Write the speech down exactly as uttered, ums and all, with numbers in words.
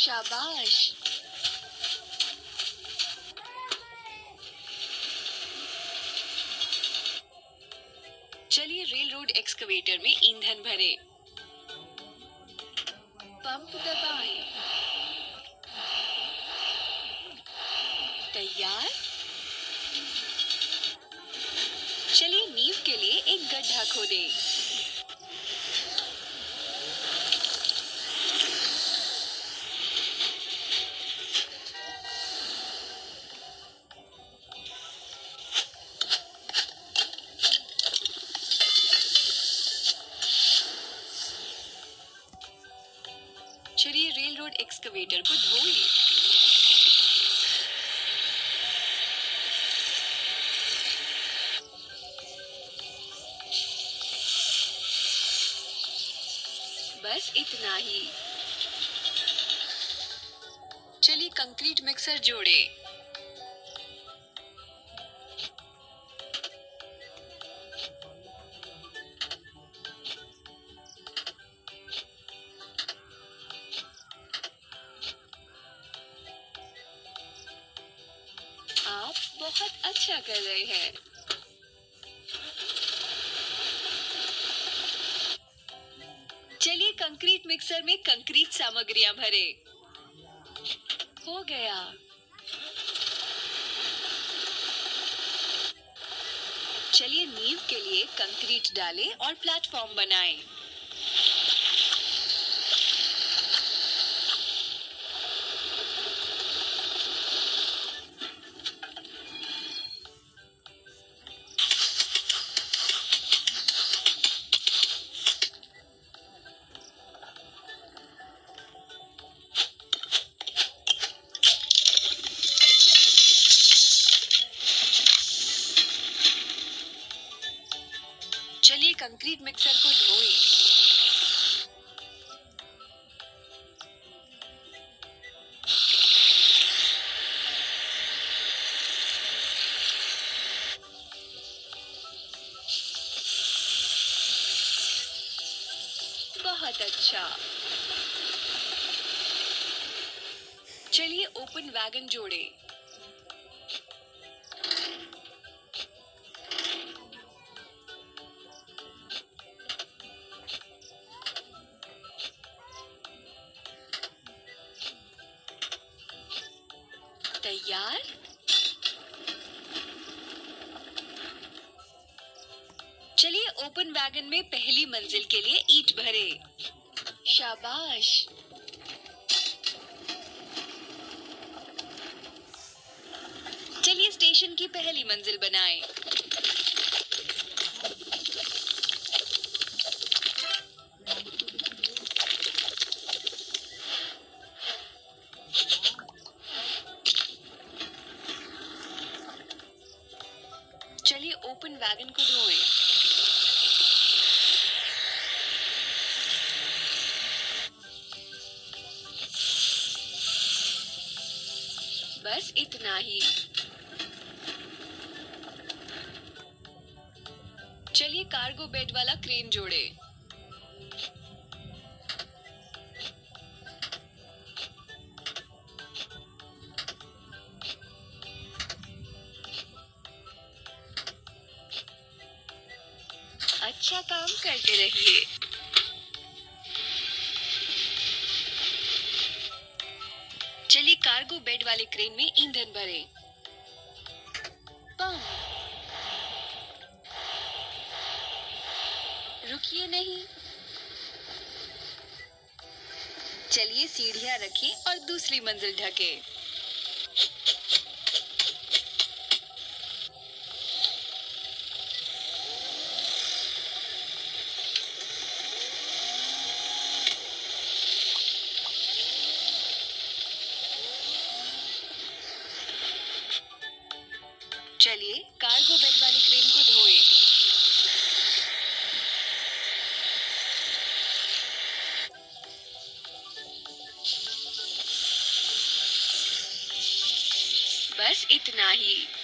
शाबाश। चलिए rail road excavator में ईंधन भरें। पंप दबाएं। तैयार। चलिए नींव के लिए एक गड्ढा खोदें। चलिए रेल रोड एक्सकवेटर को धो लें। बस इतना ही। चलिए कंक्रीट मिक्सर जोड़े। आप बहुत अच्छा कर रहे हैं। चलिए कंक्रीट मिक्सर में कंक्रीट सामग्रियां भरें। हो गया। चलिए नींव के लिए कंक्रीट डालें और प्लेटफॉर्म बनाएं। चलिए कंक्रीट मिक्सर को धोएं। बहुत अच्छा। चलिए ओपन वैगन जोड़ें। तैयार। चलिए ओपन वैगन में पहली मंजिल के लिए ईंट भरें। शाबाश। चलिए स्टेशन की पहली मंजिल बनाएं। चलिए ओपन वैगन को धोएं। बस इतना ही। चलिए कार्गो बेड वाला क्रेन जोड़े। अच्छा काम करते रहिए। चलिए कार्गो बेड वाले क्रेन में ईंधन भरें। पंप। रुकिए नहीं। चलिए सीढ़ियां रखें और दूसरी मंजिल ढकें। चलिए कार्गो बेड वाली क्रेन को धोएं। बस इतना ही।